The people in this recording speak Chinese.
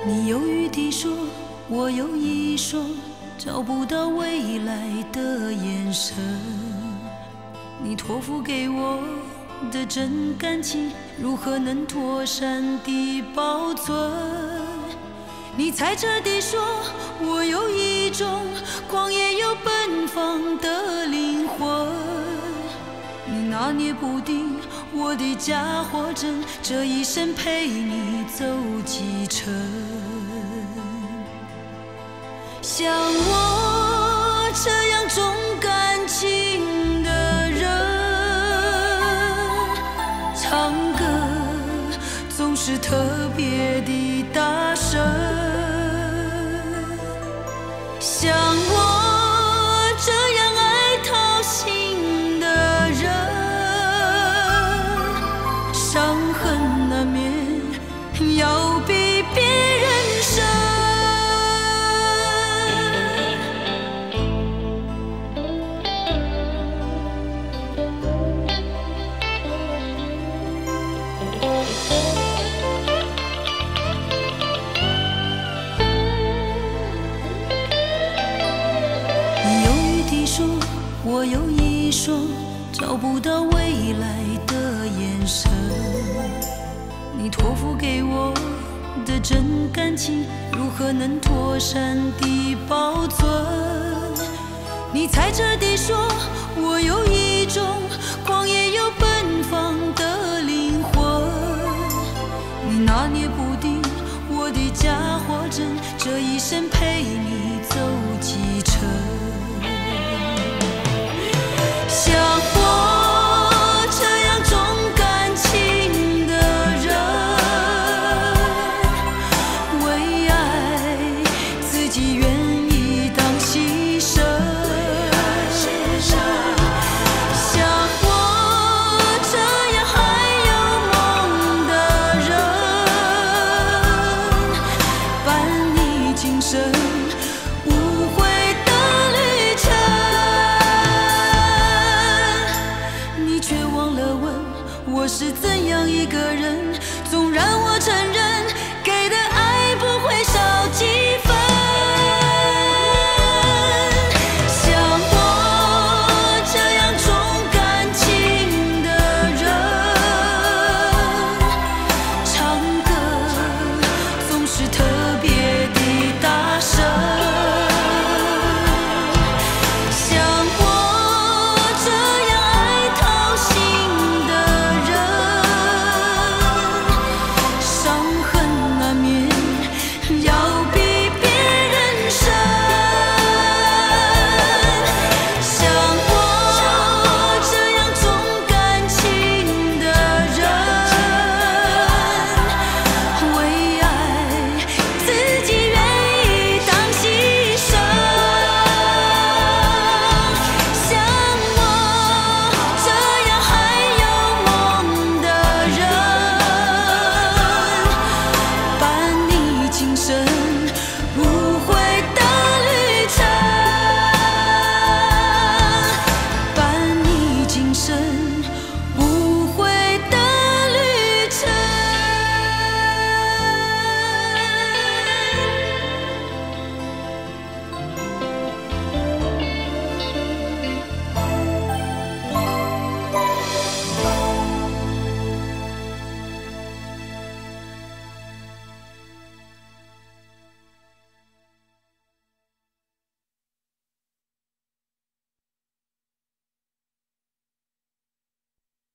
你忧郁地说，我有一双找不到未来的眼神。你托付给我的真感情，如何能妥善地保存？你猜测地说，我有一种狂野又奔放的灵魂。你拿捏不定我的假或真，这一生陪你走几程。像我这样重感情的人，唱歌总是特别的大声。像我这样爱掏心的人，伤痕难免要比别人深。我有一双找不到未来的眼神，你托付给我的真感情，如何能妥善地保存？你猜测地说，我有一种狂野又奔放的灵魂。你拿捏不定我的假或真，这一生陪你走几程。像我这样重感情的人，为爱自己愿意当牺牲。像我这样还有梦的人，伴你今生无悔的旅程。我是怎样一个人？纵然我承认，给的爱不会少几分。像我这样重感情的人，唱歌总是特